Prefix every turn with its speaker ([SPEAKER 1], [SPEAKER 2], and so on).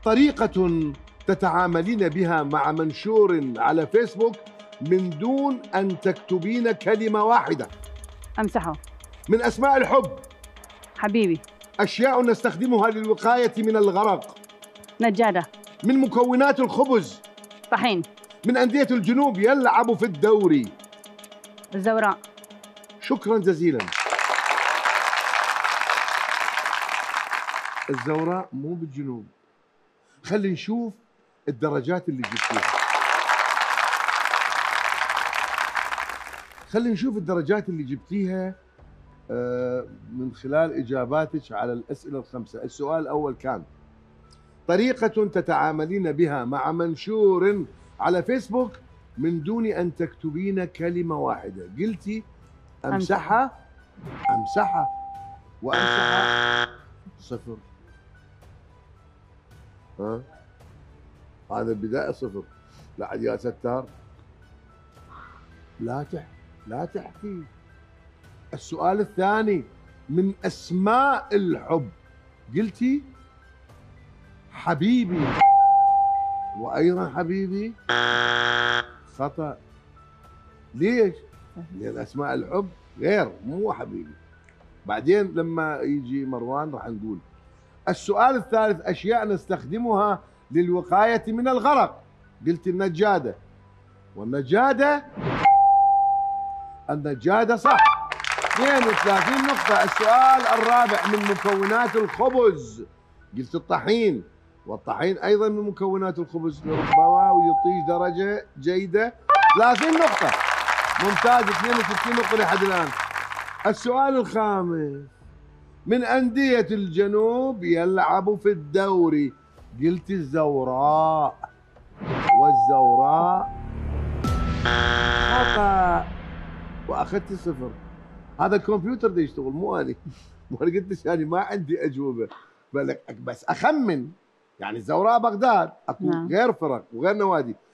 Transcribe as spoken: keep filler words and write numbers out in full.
[SPEAKER 1] طريقة تتعاملين بها مع منشور على فيسبوك من دون أن تكتبين كلمة واحدة.
[SPEAKER 2] أمسحه.
[SPEAKER 1] من أسماء الحب.
[SPEAKER 2] حبيبي.
[SPEAKER 1] أشياء نستخدمها للوقاية من الغرق.
[SPEAKER 2] نجادة.
[SPEAKER 1] من مكونات الخبز.
[SPEAKER 2] طحين.
[SPEAKER 1] من أندية الجنوب يلعب في الدوري.
[SPEAKER 2] الزوراء.
[SPEAKER 1] شكرا جزيلا. الزوراء مو بالجنوب. خلي نشوف الدرجات اللي جبتيها. خلي نشوف الدرجات اللي جبتيها من خلال إجاباتك على الأسئلة الخمسة. السؤال الأول كان: طريقة تتعاملين بها مع منشور على فيسبوك من دون أن تكتبين كلمة واحدة. قلتي أمسحها أمسحها وأمسحها صفر. ها هذا البداية صفر. لا عاد يا ستار لا تح لا تحكي. السؤال الثاني: من أسماء الحب قلتي حبيبي وأيضا حبيبي. خطأ. ليش؟ لأن أسماء الحب غير، مو حبيبي. بعدين لما يجي مروان راح نقول. السؤال الثالث: أشياء نستخدمها للوقاية من الغرق. قلت النجادة، والنجادة النجادة صح. اثنين وثلاثين نقطة. السؤال الرابع: من مكونات الخبز. قلت الطحين، والطحين أيضا من مكونات الخبز ربما ويعطيك درجة جيدة. ثلاثين نقطة. ممتاز. اثنين وستين نقطة لحد الآن. السؤال الخامس: من أندية الجنوب يلعب في الدوري. قلت الزوراء، والزوراء خطأ وأخذت صفر. هذا الكمبيوتر ده يشتغل مو أنا. مو أنا قلت يعني ما عندي أجوبة بس أخمن. يعني الزوراء بغداد أكو غير فرق وغير نوادي.